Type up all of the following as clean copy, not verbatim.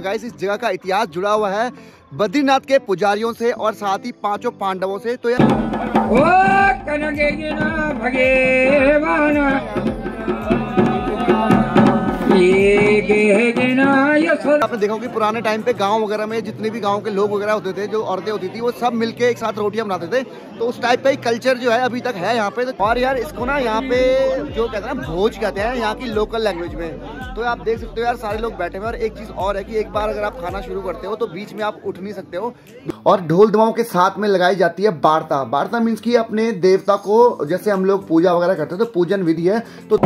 Guys इस जगह का इतिहास जुड़ा हुआ है बद्रीनाथ के पुजारियों से और साथ ही 5 पांडवों से। तो आपने देखा कि पुराने टाइम पे गांव वगैरह में जितने भी गांव के लोग वगैरह होते थे, जो औरतें होती थी, वो सब मिलके एक साथ रोटियां बनाते थे। तो उस टाइप का ही कल्चर जो है अभी तक है यहाँ पे। और यार इसको ना यहाँ पे जो कहते हैं ना भोज कहते हैं यहाँ की लोकल लैंग्वेज में। तो आप देख सकते हो यार सारे लोग बैठे हुए। और एक चीज और है कि एक बार अगर आप खाना शुरू करते हो तो बीच में आप उठ नहीं सकते हो। और ढोल दमाओं के साथ में लगाई जाती है वार्ता। वार्ता मीन्स की अपने देवता को जैसे हम लोग पूजा वगैरह करते हैं तो पूजन विधि है। तो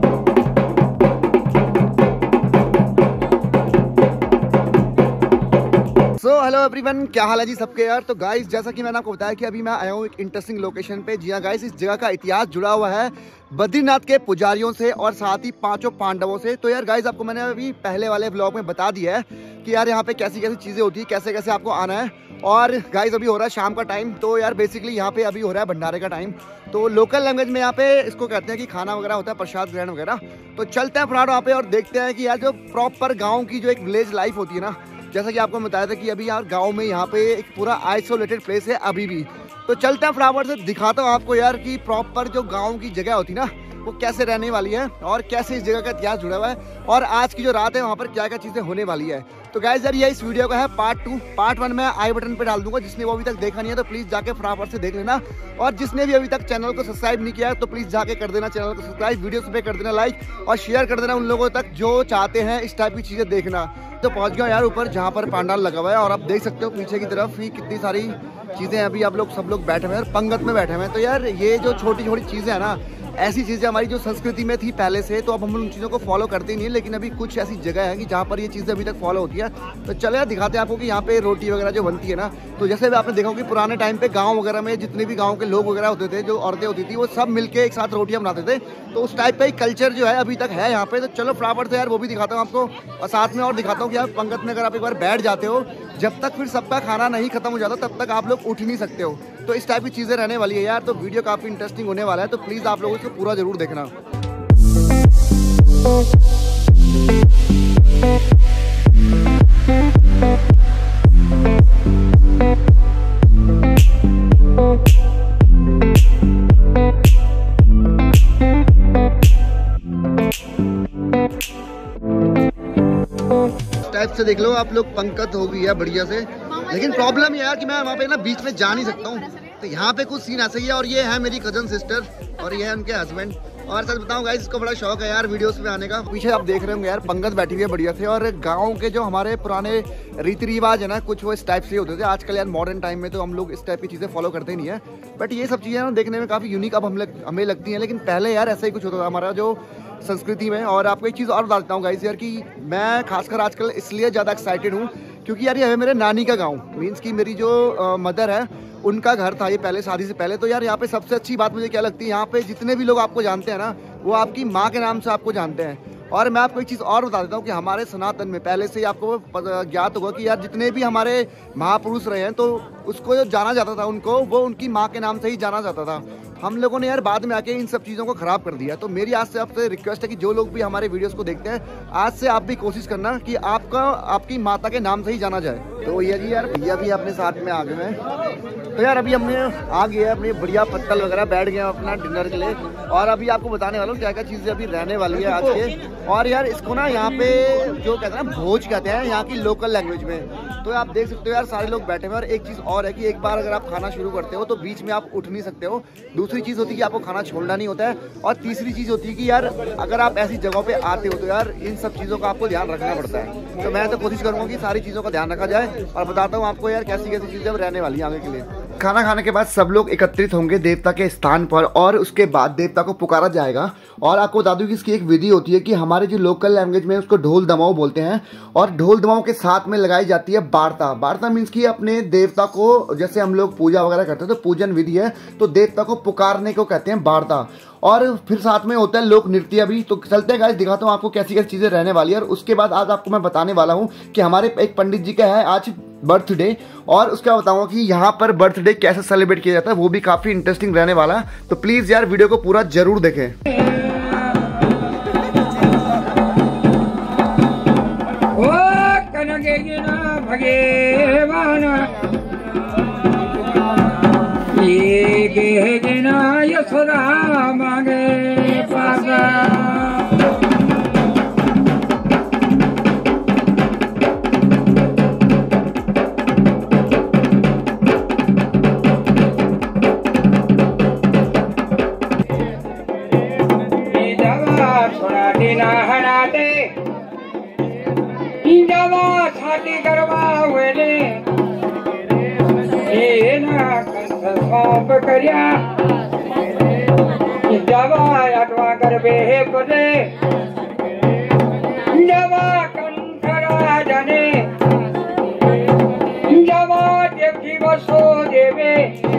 हेलो एवरीवन, क्या हाल है जी सबके यार। तो गाइस जैसा कि मैंने आपको बताया कि अभी मैं आया हूँ एक इंटरेस्टिंग लोकेशन पे। जी हाँ गाइस, इस जगह का इतिहास जुड़ा हुआ है बद्रीनाथ के पुजारियों से और साथ ही 5 पांडवों से। तो यार गाइस आपको मैंने अभी पहले वाले व्लॉग में बता दिया है कि यार यहाँ पे कैसी कैसी चीज़ें होती है, कैसे कैसे आपको आना है। और गाइस अभी हो रहा है शाम का टाइम। तो यार बेसिकली यहाँ पे अभी हो रहा है भंडारे का टाइम। तो लोकल लैंग्वेज में यहाँ पे इसको कहते हैं कि खाना वगैरह होता है, प्रसाद ग्रहण वगैरह। तो चलते हैं फटाफट वहाँ पे और देखते हैं कि यार जो प्रॉपर गाँव की जो एक विलेज लाइफ होती है ना, जैसा कि आपको बताया था कि अभी यार गांव में यहाँ पे एक पूरा आइसोलेटेड प्लेस है अभी भी। तो चलते हैं फटाफट से दिखाता हूँ आपको यार कि प्रॉपर जो गांव की जगह होती ना वो कैसे रहने वाली है और कैसे इस जगह का इतिहास जुड़ा हुआ है और आज की जो रात है वहाँ पर क्या क्या चीज़ें होने वाली है। तो गाइस यार ये इस वीडियो का है पार्ट 2। पार्ट 1 में आई बटन पे डाल दूंगा, जिसने वो अभी तक देखा नहीं है तो प्लीज़ जाके फटाफट से देख लेना। और जिसने भी अभी तक चैनल को सब्सक्राइब नहीं किया है तो प्लीज़ जाके कर देना चैनल को सब्सक्राइब, वीडियो पे कर देना लाइक और शेयर कर देना उन लोगों तक जो चाहते हैं इस टाइप की चीज़ें देखना। तो पहुँच गया यार ऊपर जहाँ पर पांडाल लगा हुआ है और आप देख सकते हो पीछे की तरफ ही कितनी सारी चीज़ें अभी आप लोग सब लोग बैठे हुए हैं और पंगत में बैठे हुए हैं। तो यार ये जो छोटी छोटी चीज़ें हैं ना, ऐसी चीज़ें हमारी जो संस्कृति में थी पहले से, तो अब हम उन चीज़ों को फॉलो करते ही नहीं है। लेकिन अभी कुछ ऐसी जगह है कि जहाँ पर ये चीज़ें अभी तक फॉलो होती है। तो चले यार दिखाते हैं आपको कि यहाँ पे रोटी वगैरह जो बनती है ना, तो जैसे भी आपने देखा कि पुराने टाइम पे गांव वगैरह में जितने भी गांव के लोग वगैरह होते थे, जो औरतें होती थी, वो सब मिलके एक साथ रोटियां बनाते थे। तो उस टाइप का ही कल्चर जो है अभी तक है यहाँ पे। तो चलो फटाफट से यार वो भी दिखाता हूँ आपको और साथ में और दिखाता हूँ कि यार पंगत में अगर आप एक बार बैठ जाते हो, जब तक फिर सबका खाना नहीं खत्म हो जाता तब तक आप लोग उठ नहीं सकते हो। तो इस टाइप की चीज़ें रहने वाली है यार। तो वीडियो काफ़ी इंटरेस्टिंग होने वाला है, तो प्लीज़ आप लोग इसको पूरा जरूर देखना। टाइप से देख लो आप लोग, पंकत हो गई है बढ़िया से। लेकिन प्रॉब्लम ये है कि मैं वहाँ पे ना बीच में जा नहीं सकता हूँ। तो यहाँ पे कुछ सीन ऐसा ही है। और ये है मेरी कजन सिस्टर और ये है उनके हस्बैंड। और सच बताऊँ गाइस, इसको बड़ा शौक है यार वीडियोस में आने का। पीछे आप देख रहे होंगे यार पंगत बैठी हुई है बढ़िया से। और गाँव के जो हमारे पुराने रीति रिवाज है ना, कुछ वो इस टाइप से होते थे। आजकल यार मॉडर्न टाइम में तो हम लोग इस टाइप की चीज़ें फॉलो करते नहीं है। बट ये सब चीज़ें ना देखने में काफ़ी यूनिक अब हमें लगती हैं। लेकिन पहले यार ऐसा ही कुछ होता था हमारा जो संस्कृति में। और आपको एक चीज़ और बता देता हूँ गाइस यार कि मैं खासकर आजकल इसलिए ज़्यादा एक्साइटेड हूँ क्योंकि यार ये है मेरे नानी का गांव। मीन्स कि मेरी जो मदर है उनका घर था ये पहले, शादी से पहले। तो यार यहाँ पे सबसे अच्छी बात मुझे क्या लगती है, यहाँ पे जितने भी लोग आपको जानते हैं ना, वो आपकी माँ के नाम से आपको जानते हैं। और मैं आपको एक चीज़ और बता देता हूँ कि हमारे सनातन में पहले से ही आपको ज्ञात होगा कि यार जितने भी हमारे महापुरुष रहे हैं तो उसको जो जाना जाता था उनको, वो उनकी माँ के नाम से ही जाना जाता था। हम लोगों ने यार बाद में आके इन सब चीज़ों को ख़राब कर दिया। तो मेरी आज से आपसे रिक्वेस्ट है कि जो लोग भी हमारे वीडियोस को देखते हैं, आज से आप भी कोशिश करना कि आपकी माता के नाम से ही जाना जाए। तो भैया जी यार, भैया भी अपने साथ में आ गए हैं। तो यार अभी हमने आ गया अपनी बढ़िया पत्तल वगैरह, बैठ गए अपना डिनर के लिए। और अभी आपको बताने वाला हूँ क्या क्या चीज़ें अभी रहने वाली है आज के। और यार इसको ना यहाँ पे जो कहते हैं ना भोज कहते हैं यहाँ की लोकल लैंग्वेज में। तो आप देख सकते हो यार सारे लोग बैठे हुए हैं। और एक चीज़ और है कि एक बार अगर आप खाना शुरू करते हो तो बीच में आप उठ नहीं सकते हो। दूसरी चीज़ होती है कि आपको खाना छोड़ना नहीं होता है। और तीसरी चीज़ होती है कि यार अगर आप ऐसी जगहों पे आते हो तो यार इन सब चीज़ों का आपको ध्यान रखना पड़ता है। तो मैं तो कोशिश करूँगा कि सारी चीज़ों का ध्यान रखा जाए। और बताता हूँ आपको यार कैसी कैसी चीज़ें रहने वाली है आगे के लिए। खाना खाने के बाद सब लोग एकत्रित होंगे देवता के स्थान पर और उसके बाद देवता को पुकारा जाएगा। और आपको बता दूं कि इसकी एक विधि होती है कि हमारे जो लोकल लैंग्वेज में उसको ढोल दमाओ बोलते हैं। और ढोल दमाओं के साथ में लगाई जाती है वार्ता। वार्ता मीन्स कि अपने देवता को जैसे हम लोग पूजा वगैरह करते हैं तो पूजन विधि है, तो देवता को पुकारने को कहते हैं वार्ता। और फिर साथ में होता है लोक नृत्य भी। तो चलते हैं गाइस, दिखाता हूँ आपको कैसी कैसी चीजें रहने वाली है। और उसके बाद आज आपको मैं बताने वाला हूँ कि हमारे एक पंडित जी का है आज बर्थडे, और उसका बताऊंगा कि यहाँ पर बर्थडे कैसे सेलिब्रेट किया जाता है, वो भी काफी इंटरेस्टिंग रहने वाला है। तो प्लीज यार वीडियो को पूरा जरूर देखें। भगवान ये गिना यशोदा मांगे पासा छाती करवा वेले सौंप करिया जवा अटवा कर बेहे पदे जवा कंठरा जाने जवा देखी बसो देवे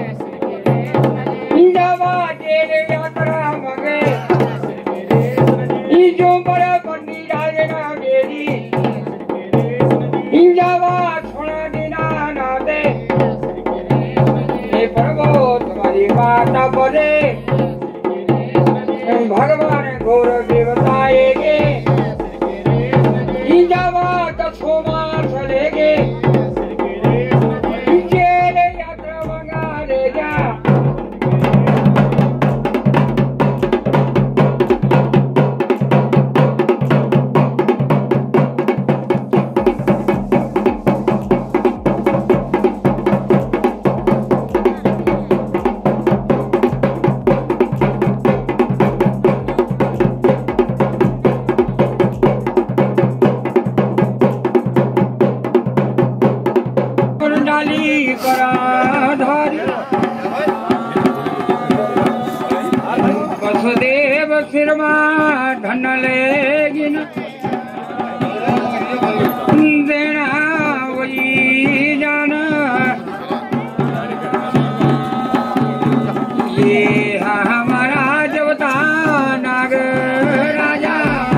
जवा देवे यात्रा मगे जो बड़ा पंडित राजना मेरी जवा छोड़ा देना ना दे प्रभु तुम्हारी माता बोले भगवान घोर देवताएगे जवा कछो मार चलेगे जेल यात्रा मंगा ले जा वसुदेव सिरमा धन लेगिन देना वही जाना ये हमारा देवता नाग राजा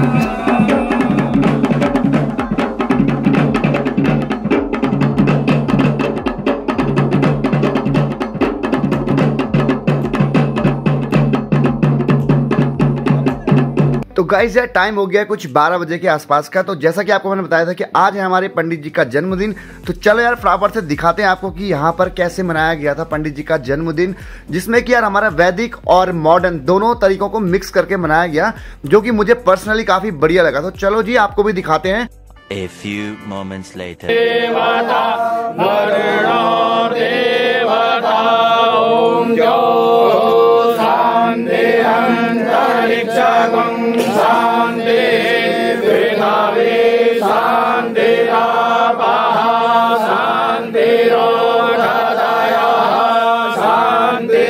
तो गाइस यार टाइम हो गया कुछ 12 बजे के आसपास का। तो जैसा कि आपको मैंने बताया था कि आज है हमारे पंडित जी का जन्मदिन। तो चलो यार फटाफट से दिखाते हैं आपको कि यहाँ पर कैसे मनाया गया था पंडित जी का जन्मदिन, जिसमें कि यार हमारा वैदिक और मॉडर्न दोनों तरीकों को मिक्स करके मनाया गया, जो कि मुझे पर्सनली काफी बढ़िया लगा। तो चलो जी आपको भी दिखाते हैं। A few moments later. देवता ओम जो शांति अंतरिक्षं शांति पृथ्वी शांति आपः शांति रोषधयः शांति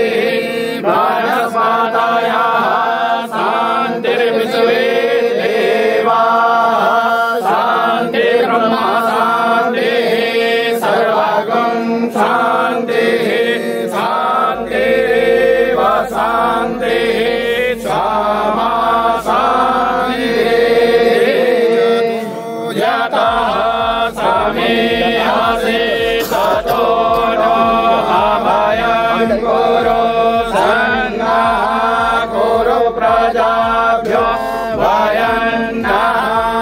वनस्पतयः शांतिर्विश्वे देवाः शांति ब्रह्म शांति सर्वगं शांति शांतिरेव शांति क्षमा शांति यतः समेयासे ततो नो अभयं कुरु संඝः कुरु प्रजाभ्यो वयन्नः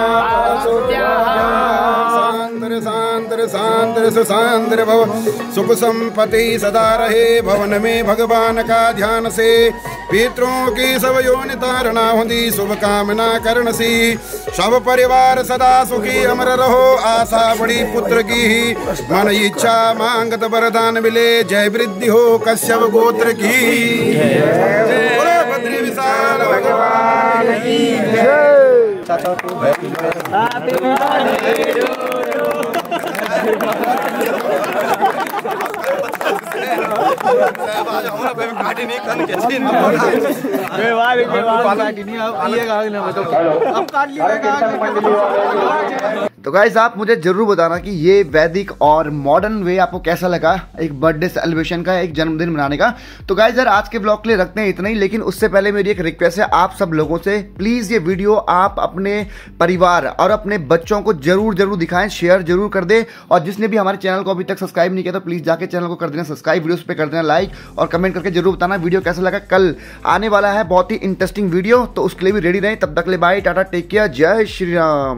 शांति भव सुख संपत्ति सदा रहे भवन में भगवान का ध्यान से पितरों की सब योनि तारणा होती शुभ कामना करण सी सब परिवार सदा सुखी अमर रहो आशा बड़ी पुत्र की मन इच्छा मांगत वरदान मिले जय वृद्धि हो कश्यप गोत्र की बद्री विशाल भगवान की तो गाइस आप मुझे जरूर बताना कि ये वैदिक और मॉडर्न वे आपको कैसा लगा एक बर्थडे सेलिब्रेशन का, एक जन्मदिन मनाने का। तो गाइस यार आज के ब्लॉग के लिए रखते हैं इतना ही, लेकिन उससे पहले मेरी एक रिक्वेस्ट है आप सब लोगों से, प्लीज ये वीडियो आप अपने परिवार और अपने बच्चों को जरूर दिखाएं, शेयर जरूर कर दे। और जिसने भी हमारे चैनल को अभी तक सब्सक्राइब नहीं किया तो प्लीज जाके चैनल को कर देना सब्सक्राइब, वीडियोस पे कर देना लाइक और कमेंट करके जरूर बताना वीडियो कैसा लगा। कल आने वाला है बहुत ही इंटरेस्टिंग वीडियो, तो उसके लिए भी रेडी रहें। तब तक ले बाय, टाटा, टेक केयर, जय श्री राम।